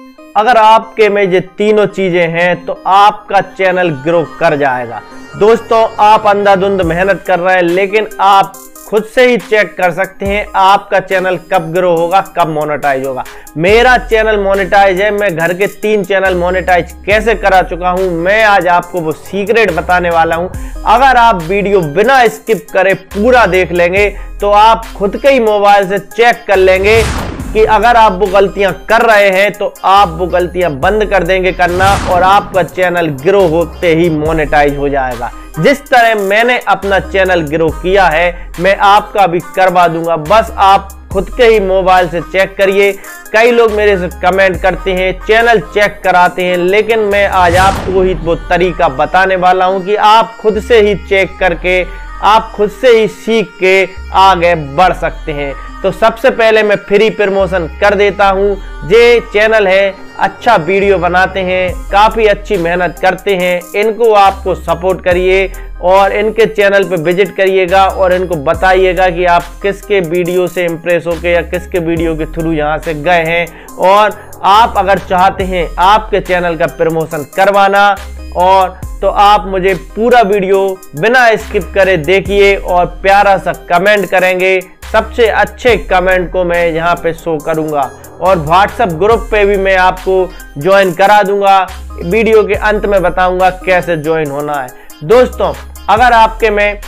अगर आपके में ये तीनों चीजें हैं तो आपका चैनल ग्रो कर जाएगा। दोस्तों, आप अंधाधुंध मेहनत कर रहे हैं, लेकिन आप खुद से ही चेक कर सकते हैं आपका चैनल कब ग्रो होगा, कब मोनेटाइज होगा। मेरा चैनल मोनेटाइज है, मैं घर के 3 चैनल मोनेटाइज कैसे करा चुका हूं, मैं आज आपको वो सीक्रेट बताने वाला हूं। अगर आप वीडियो बिना स्किप करे पूरा देख लेंगे तो आप खुद के ही मोबाइल से चेक कर लेंगे कि अगर आप वो गलतियां कर रहे हैं तो आप वो गलतियां बंद कर देंगे करना और आपका चैनल ग्रो होते ही मोनेटाइज हो जाएगा। जिस तरह मैंने अपना चैनल ग्रो किया है मैं आपका भी करवा दूंगा। बस आप खुद के ही मोबाइल से चेक करिए। कई लोग मेरे से कमेंट करते हैं, चैनल चेक कराते हैं, लेकिन मैं आज आपको ही वो तरीका बताने वाला हूं कि आप खुद से ही चेक करके, आप खुद से ही सीख के आगे बढ़ सकते हैं। तो सबसे पहले मैं फ्री प्रमोशन कर देता हूं। ये चैनल है, अच्छा वीडियो बनाते हैं, काफ़ी अच्छी मेहनत करते हैं, इनको आपको सपोर्ट करिए और इनके चैनल पे विजिट करिएगा और इनको बताइएगा कि आप किसके वीडियो से इम्प्रेस होके या किसके वीडियो के थ्रू यहाँ से गए हैं। और आप अगर चाहते हैं आपके चैनल का प्रमोशन करवाना और तो आप मुझे पूरा वीडियो बिना स्किप करे देखिए और प्यारा सा कमेंट करेंगे। सबसे अच्छे कमेंट को मैं यहाँ पे शो करूँगा और व्हाट्सएप ग्रुप पे भी मैं आपको ज्वाइन करा दूंगा। वीडियो के अंत में बताऊंगा कैसे ज्वाइन होना है। दोस्तों, अगर आपके में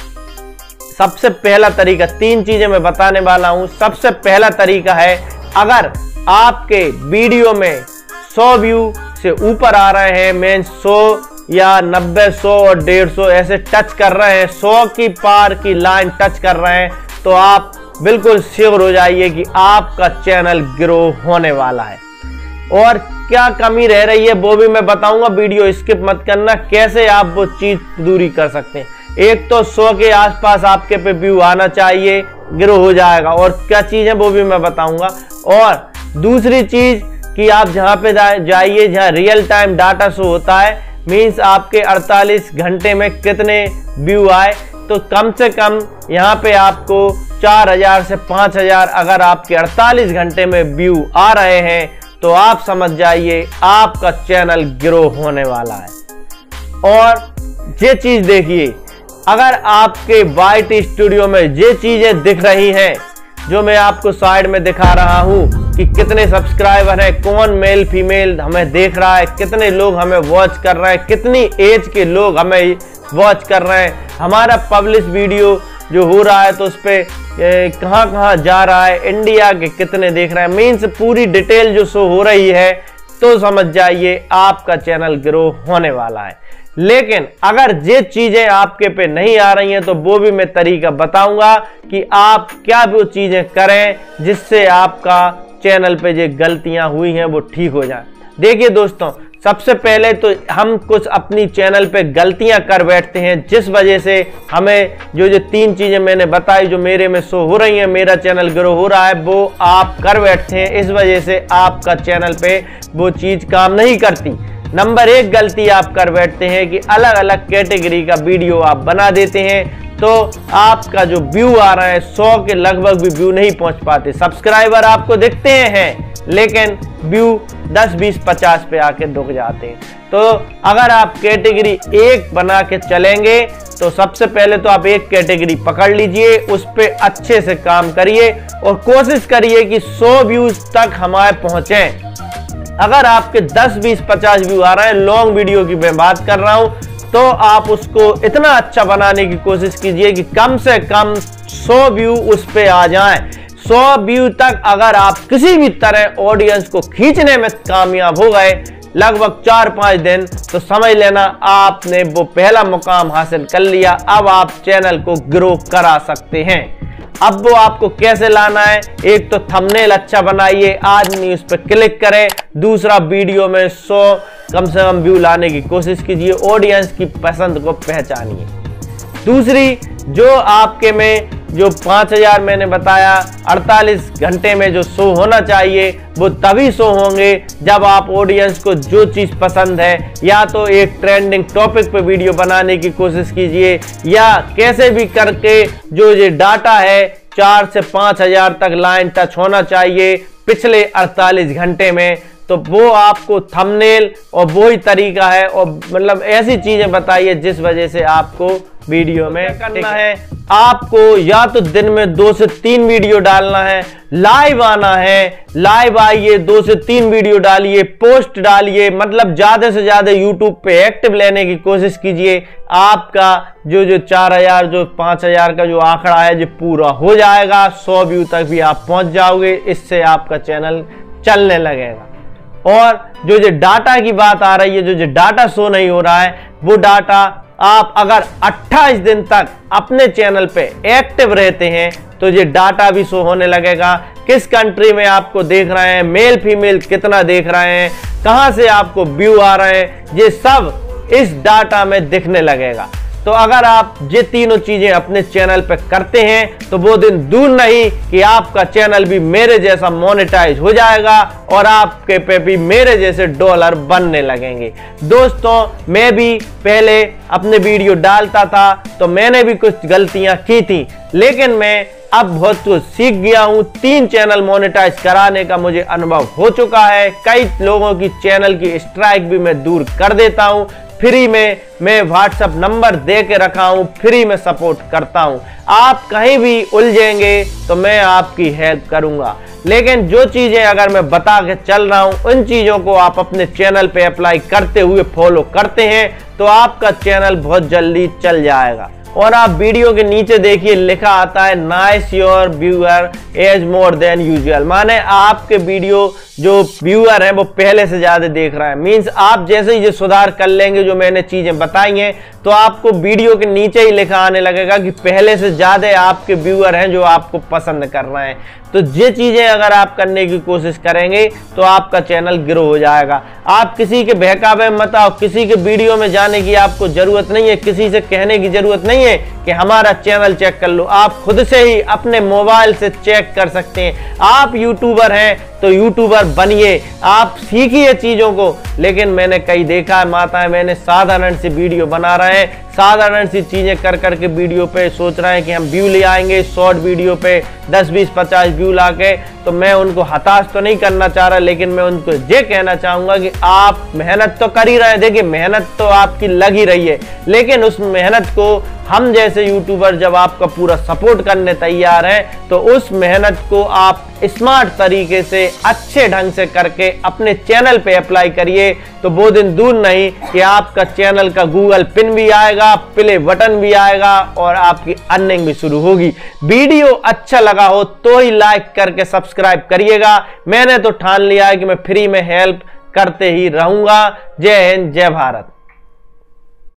सबसे पहला तरीका, 3 चीजें मैं बताने वाला हूँ। सबसे पहला तरीका है, अगर आपके वीडियो में 100 व्यू से ऊपर आ रहे हैं, मीन 100 या 90, 100 और 150 ऐसे टच कर रहे हैं, 100 की पार की लाइन टच कर रहे हैं, तो आप बिल्कुल श्योर हो जाइए कि आपका चैनल ग्रो होने वाला है। और क्या कमी रह रही है वो भी मैं बताऊंगा, वीडियो स्किप मत करना। कैसे आप वो चीज दूरी कर सकते हैं। एक तो 100 के आसपास आपके पे व्यू आना चाहिए, ग्रो हो जाएगा। और क्या चीज है वो भी मैं बताऊंगा। और दूसरी चीज कि आप जहां पे जाइए जहां रियल टाइम डाटा शो होता है, मीन्स आपके 48 घंटे में कितने व्यू आए, तो कम से कम यहाँ पे आपको 4000 से 5000 अगर आपके 48 घंटे में व्यू आ रहे हैं तो आप समझ जाइए आपका चैनल ग्रो होने वाला है। और ये चीज देखिए, अगर आपके वाइट स्टूडियो में ये चीजें दिख रही हैं जो मैं आपको साइड में दिखा रहा हूं कि कितने सब्सक्राइबर हैं, कौन मेल फीमेल हमें देख रहा है, कितने लोग हमें वॉच कर रहे हैं, कितनी एज के लोग हमें वॉच कर रहे हैं, हमारा पब्लिश वीडियो जो हो रहा है तो उस पर कहाँ जा रहा है, इंडिया के कितने देख रहे हैं, मीन्स पूरी डिटेल जो शो हो रही है, तो समझ जाइए आपका चैनल ग्रो होने वाला है। लेकिन अगर ये चीजें आपके पे नहीं आ रही हैं तो वो भी मैं तरीका बताऊंगा कि आप क्या वो चीजें करें जिससे आपका चैनल पे जो गलतियां हुई हैं वो ठीक हो जाए। देखिए दोस्तों, सबसे पहले तो हम कुछ अपनी चैनल पे गलतियां कर बैठते हैं जिस वजह से हमें जो 3 चीजें मैंने बताई जो मेरे में शो हो रही हैं, मेरा चैनल ग्रो हो रहा है, वो आप कर बैठते हैं। इस वजह से आपका चैनल पे वो चीज काम नहीं करती। नंबर 1 गलती आप कर बैठते हैं कि अलग अलग कैटेगरी का वीडियो आप बना देते हैं, तो आपका जो व्यू आ रहा है 100 के लगभग भी व्यू नहीं पहुंच पाते। सब्सक्राइबर आपको दिखते हैं लेकिन व्यू 10, 20, 50 पे आके रुक जाते हैं। तो अगर आप कैटेगरी 1 बना के चलेंगे तो सबसे पहले तो आप एक कैटेगरी पकड़ लीजिए, उस पे अच्छे से काम करिए और कोशिश करिए कि 100 व्यूज तक हमारे पहुंचे। अगर आपके 10, 20, 50 व्यू आ रहे हैं, लॉन्ग वीडियो की मैं बात कर रहा हूं, तो आप उसको इतना अच्छा बनाने की कोशिश कीजिए कि कम से कम 100 व्यू उस पे आ जाएं। 100 व्यू तक अगर आप किसी भी तरह ऑडियंस को खींचने में कामयाब हो गए लगभग 4-5 दिन, तो समझ लेना आपने वो पहला मुकाम हासिल कर लिया। अब आप चैनल को ग्रो करा सकते हैं। अब वो आपको कैसे लाना है, एक तो थंबनेल अच्छा बनाइए, आदमी उस पर क्लिक करे। दूसरा, वीडियो में 100 कम से कम व्यू लाने की कोशिश कीजिए, ऑडियंस की पसंद को पहचानिए। दूसरी, जो आपके में जो 5000 मैंने बताया 48 घंटे में जो शो होना चाहिए, वो तभी शो होंगे जब आप ऑडियंस को जो चीज़ पसंद है, या तो एक ट्रेंडिंग टॉपिक पे वीडियो बनाने की कोशिश कीजिए, या कैसे भी करके जो ये डाटा है 4 से 5000 तक लाइन टच होना चाहिए पिछले 48 घंटे में, तो वो आपको थंबनेल और वही तरीका है, और मतलब ऐसी चीजें बताइए जिस वजह से आपको वीडियो में करना है। आपको या तो दिन में 2 से 3 वीडियो डालना है, लाइव आना है, लाइव आइए, 2 से 3 वीडियो डालिए, पोस्ट डालिए, मतलब ज्यादा से ज्यादा यूट्यूब पे एक्टिव लेने की कोशिश कीजिए। आपका जो 4000 जो 5000 का जो आंकड़ा है जो पूरा हो जाएगा, 100 व्यू तक भी आप पहुंच जाओगे। इससे आपका चैनल चलने लगेगा। और जो डाटा की बात आ रही है, जो डाटा शो नहीं हो रहा है, वो डाटा आप अगर 28 दिन तक अपने चैनल पे एक्टिव रहते हैं तो ये डाटा भी शो होने लगेगा। किस कंट्री में आपको देख रहे हैं, मेल फीमेल कितना देख रहे हैं, कहां से आपको व्यू आ रहे हैं, ये सब इस डाटा में दिखने लगेगा। तो अगर आप ये तीनों चीजें अपने चैनल पे करते हैं तो वो दिन दूर नहीं कि आपका चैनल भी मेरे जैसा मोनेटाइज हो जाएगा और आपके पे भी मेरे जैसे डॉलर बनने लगेंगे। दोस्तों, मैं भी पहले अपने वीडियो डालता था तो मैंने भी कुछ गलतियां की थी, लेकिन मैं अब बहुत कुछ सीख गया हूं। 3 चैनल मोनेटाइज कराने का मुझे अनुभव हो चुका है। कई लोगों की चैनल की स्ट्राइक भी मैं दूर कर देता हूं। फ्री में मैं व्हाट्सएप नंबर दे के रखा हूं, फ्री में सपोर्ट करता हूं। आप कहीं भी उलझेंगे तो मैं आपकी हेल्प करूंगा। लेकिन जो चीजें अगर मैं बता के चल रहा हूं, उन चीजों को आप अपने चैनल पे अप्लाई करते हुए फॉलो करते हैं तो आपका चैनल बहुत जल्दी चल जाएगा। और आप वीडियो के नीचे देखिए, लिखा आता है nice your viewer as more than usual, माने आपके वीडियो जो व्यूअर है वो पहले से ज्यादा देख रहा है। मींस आप जैसे ही ये सुधार कर लेंगे, जो मैंने चीजें बताई हैं, तो आपको वीडियो के नीचे ही लिखा आने लगेगा कि पहले से ज्यादा आपके व्यूअर हैं जो आपको पसंद कर रहे हैं। तो ये चीजें अगर आप करने की कोशिश करेंगे तो आपका चैनल ग्रो हो जाएगा। आप किसी के बहकावे मत आओ, किसी के वीडियो में जाने की आपको जरूरत नहीं है, किसी से कहने की जरूरत नहीं है कि हमारा चैनल चेक कर लो। आप खुद से ही अपने मोबाइल से चेक कर सकते हैं। आप यूट्यूबर हैं तो यूट्यूबर बनिए, आप सीखिए चीजों को। लेकिन मैंने कई देखा है माताएं, मैंने साधारण सी वीडियो बना रहे हैं, साधारण सी चीजें कर करके वीडियो पे सोच रहे हैं कि हम व्यू ले आएंगे, शॉर्ट वीडियो पे 10, 20, 50 व्यू लाके। तो मैं उनको हताश तो नहीं करना चाह रहा, लेकिन मैं उनको ये कहना चाहूंगा कि आप मेहनत तो कर ही रहे हैं। देखिए, मेहनत तो आपकी लग ही रही है, लेकिन उस मेहनत को हम जैसे यूट्यूबर जब आपका पूरा सपोर्ट करने तैयार हैं तो उस मेहनत को आप स्मार्ट तरीके से अच्छे ढंग से करके अपने चैनल पे अप्लाई करिए। तो वो दिन दूर नहीं कि आपका चैनल का गूगल पिन भी आएगा, प्ले बटन भी आएगा और आपकी अर्निंग भी शुरू होगी। वीडियो अच्छा लगा हो तो ही लाइक करके सब्सक्राइब करिएगा। मैंने तो ठान लिया है कि मैं फ्री में हेल्प करते ही रहूंगा। जय हिंद, जय भारत।